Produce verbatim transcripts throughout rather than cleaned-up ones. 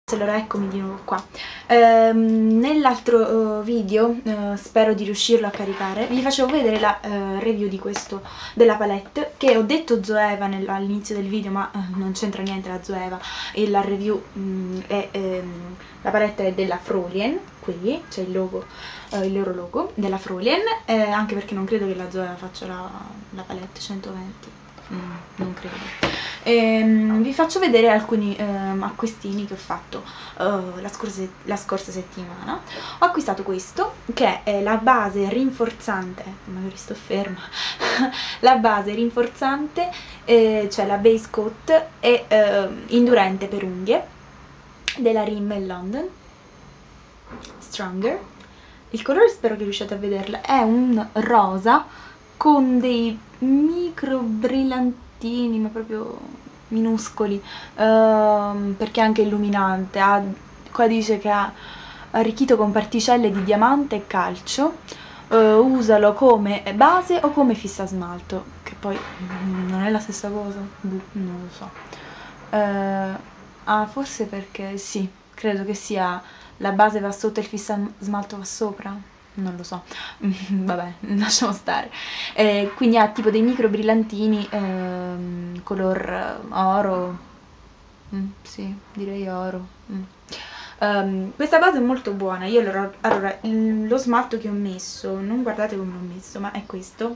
Allora eccomi di nuovo qua. ehm, nell'altro uh, video uh, spero di riuscirlo a caricare, vi facevo vedere la uh, review di questo, della palette, che ho detto Zoeva all'inizio del video, ma uh, non c'entra niente la Zoeva, e la review um, è um, la palette è della Frolien, qui c'è il logo, uh, il loro logo della Frolien, eh, anche perché non credo che la Zoeva faccia la, la palette centoventi, mm, non credo. Ehm, vi faccio vedere alcuni ehm, acquistini che ho fatto uh, la, scorsa, la scorsa settimana. Ho acquistato questo, che è la base rinforzante, magari sto ferma, la base rinforzante, eh, cioè la base coat e eh, indurente per unghie della Rimmel London Stronger. Il colore spero che riusciate a vederla, è un rosa con dei micro brillantini, ma proprio minuscoli, uh, perché è anche illuminante. Ha, qua dice che ha arricchito con particelle di diamante e calcio. Uh, usalo come base o come fissa smalto, che poi mm, non è la stessa cosa, non lo so. Uh, ah, forse perché sì, credo che sia la base va sotto e il fissa smalto va sopra. Non lo so, vabbè, lasciamo stare. Eh, quindi ha tipo dei micro brillantini ehm, color oro, mm, sì, direi oro. Mm. Um, questa base è molto buona. Io allora, allora lo smalto che ho messo, non guardate come l'ho messo, ma è questo.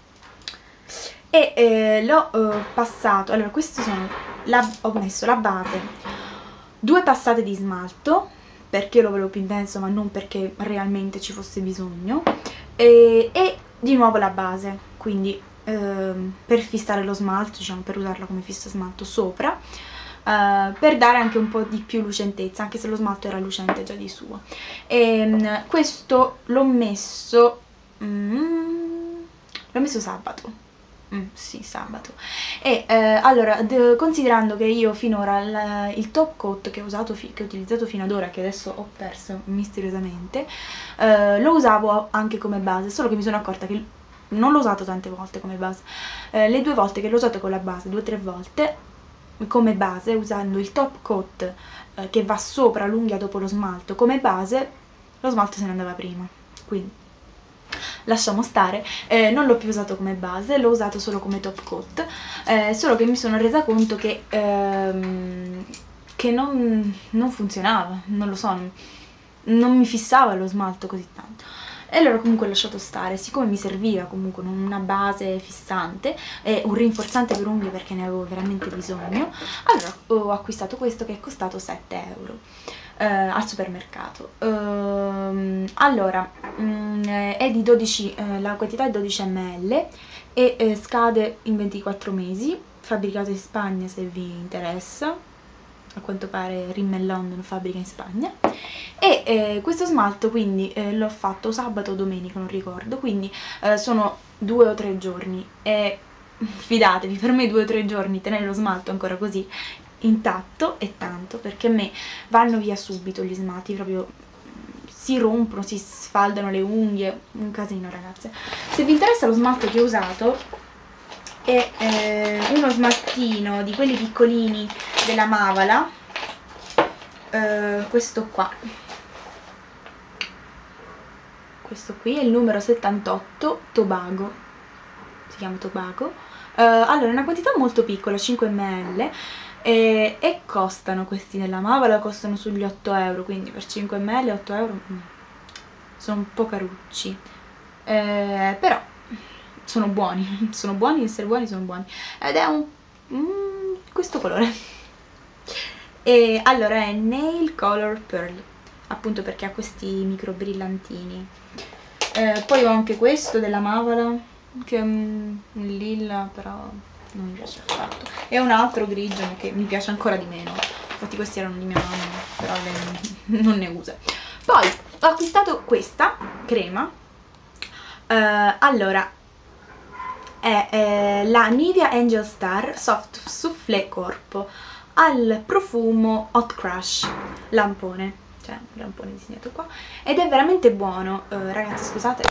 E eh, l'ho eh, passato, allora questo sono, la, ho messo la base, due passate di smalto, perché lo volevo più intenso ma non perché realmente ci fosse bisogno, e, e di nuovo la base, quindi ehm, per fissare lo smalto, diciamo, per usarla come fissa smalto sopra, eh, per dare anche un po' di più lucentezza, anche se lo smalto era lucente già di suo. E questo l'ho messo mm, l'ho messo sabato. Mm, sì, sabato. E eh, allora, considerando che io finora il, il top coat che ho usato, che ho utilizzato fino ad ora, che adesso ho perso misteriosamente, eh, lo usavo anche come base, solo che mi sono accorta che non l'ho usato tante volte come base. Eh, le due volte che l'ho usato con la base, due o tre volte come base, usando il top coat eh, che va sopra l'unghia dopo lo smalto come base, lo smalto se ne andava prima, quindi lasciamo stare. Eh, non l'ho più usato come base, l'ho usato solo come top coat, eh, solo che mi sono resa conto che, ehm, che non, non funzionava, non lo so, non, non mi fissava lo smalto così tanto. E allora comunque ho lasciato stare, siccome mi serviva comunque una base fissante e un rinforzante per unghie perché ne avevo veramente bisogno, allora ho acquistato questo che è costato sette euro. Uh, al supermercato. Uh, allora um, è di dodici, uh, la quantità è dodici millilitri e uh, scade in ventiquattro mesi, fabbricato in Spagna se vi interessa, a quanto pare Rimmel London fabbrica in Spagna. E eh, questo smalto quindi eh, l'ho fatto sabato o domenica, non ricordo, quindi eh, sono due o tre giorni e fidatevi, per me due o tre giorni tenere lo smalto ancora così intatto è tanto, perché a me vanno via subito gli smalti, proprio si rompono, si sfaldano le unghie, un casino ragazze. Se vi interessa lo smalto che ho usato è eh, uno smaltino di quelli piccolini della Mavala, eh, questo qua, questo qui è il numero settantotto, Tobago, si chiama Tobago. Eh, allora è una quantità molto piccola, cinque millilitri, E, e costano questi nella Mavala, costano sugli otto euro, quindi per cinque millilitri otto euro mm, sono un po' carucci, eh, però sono buoni, sono buoni, essere buoni sono buoni, ed è un mm, questo colore. E allora è Nail Color Pearl, appunto perché ha questi micro brillantini. Eh, poi ho anche questo della Mavala che è un lilla, però non mi piace affatto, e un altro grigio che mi piace ancora di meno, infatti questi erano di mia mamma, però lei non ne usa. Poi ho acquistato questa crema, uh, allora è eh, la Nivea Angel Star Soft Soufflé Corpo al profumo Hot Crush, lampone, cioè un lampone disegnato qua, ed è veramente buono. Uh, ragazzi scusate,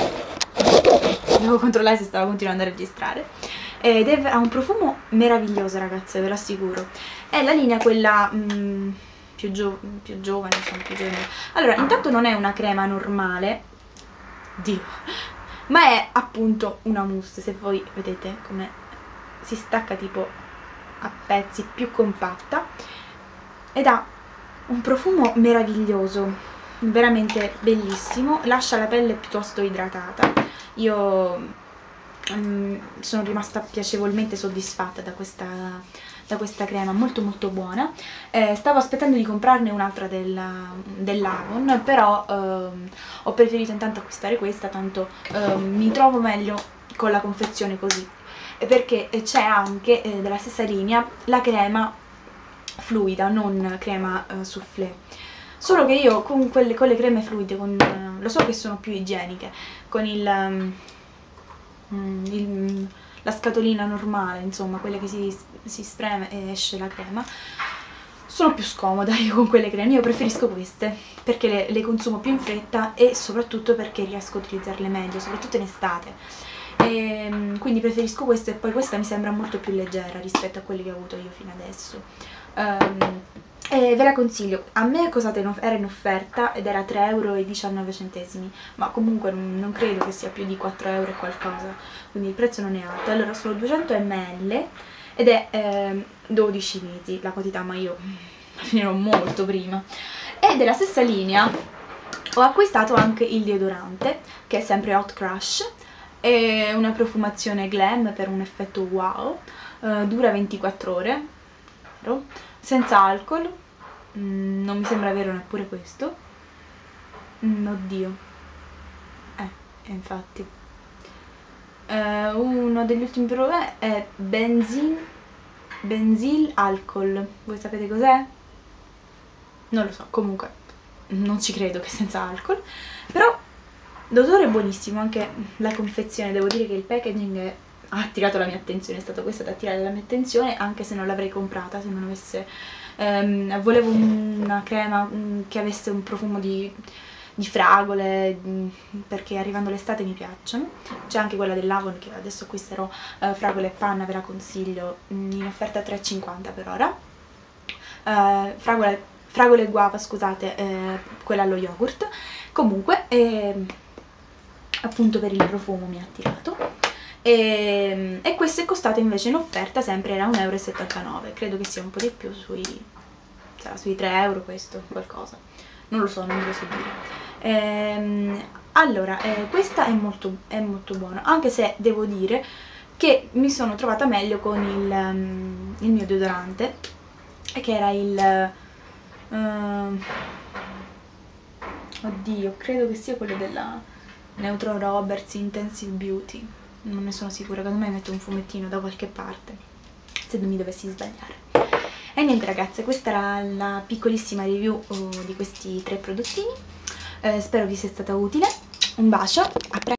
devo controllare se stavo continuando a registrare. Ed è, ha un profumo meraviglioso ragazze, ve lo assicuro. È la linea quella mh, più, gio più giovani, diciamo più giovani. Allora, intanto non è una crema normale, Dio, ma è appunto una mousse. Se voi vedete come si stacca tipo a pezzi, più compatta, ed ha un profumo meraviglioso, veramente bellissimo, lascia la pelle piuttosto idratata. Io um, sono rimasta piacevolmente soddisfatta da questa, da questa crema, molto molto buona. Eh, stavo aspettando di comprarne un'altra dell'Avon, però um, ho preferito intanto acquistare questa, tanto um, mi trovo meglio con la confezione così, perché c'è anche eh, della stessa linea la crema fluida, non crema uh, soufflé. Solo che io con, quelle, con le creme fluide, con, uh, lo so che sono più igieniche, con il, um, il, la scatolina normale, insomma, quelle che si, si spreme e esce la crema, sono più scomoda io con quelle creme. Io preferisco queste, perché le, le consumo più in fretta e soprattutto perché riesco a utilizzarle meglio, soprattutto in estate. E, quindi preferisco queste, e poi questa mi sembra molto più leggera rispetto a quelle che ho avuto io fino adesso. Um, e ve la consiglio. A me è costata in era in offerta ed era tre e diciannove euro, ma comunque non, non credo che sia più di quattro euro e qualcosa, quindi il prezzo non è alto. Allora, sono duecento millilitri ed è eh, dodici mesi la quantità, ma io finirò molto prima. E della stessa linea ho acquistato anche il deodorante, che è sempre Hot Crush, è una profumazione glam per un effetto wow, uh, dura ventiquattro ore, senza alcol, mm, non mi sembra vero neppure questo, mm, oddio, eh, infatti, uh, uno degli ultimi prodotti è benzin, benzil alcol, voi sapete cos'è? Non lo so, comunque non ci credo che senza alcol, però l'odore è buonissimo, anche la confezione, devo dire che il packaging è, ha attirato la mia attenzione, è stato questo ad attirare la mia attenzione, anche se non l'avrei comprata, se non avesse, ehm, volevo una crema um, che avesse un profumo di, di fragole, um, perché arrivando l'estate mi piacciono. C'è anche quella dell'Avon che adesso acquisterò, uh, fragole e panna, ve la consiglio, um, in offerta tre e cinquanta per ora. Uh, fragole, fragole e guava, scusate, eh, quella allo yogurt. Comunque, eh, appunto per il profumo mi ha attirato, e, e questo è costato invece in offerta, sempre era un euro e settantanove, credo che sia un po' di più, sui, sarà sui tre euro questo, qualcosa, non lo so, non ve lo so dire. Ehm, allora, eh, questa è molto, è molto buona, anche se devo dire che mi sono trovata meglio con il, um, il mio deodorante, che era il... Uh, oddio, credo che sia quello della Neutron Roberts Intensive Beauty, non ne sono sicura, secondo me metto un fumettino da qualche parte, se non mi dovessi sbagliare. E niente ragazze, questa era la piccolissima review uh, di questi tre prodottini, eh, spero vi sia stata utile, un bacio, a presto!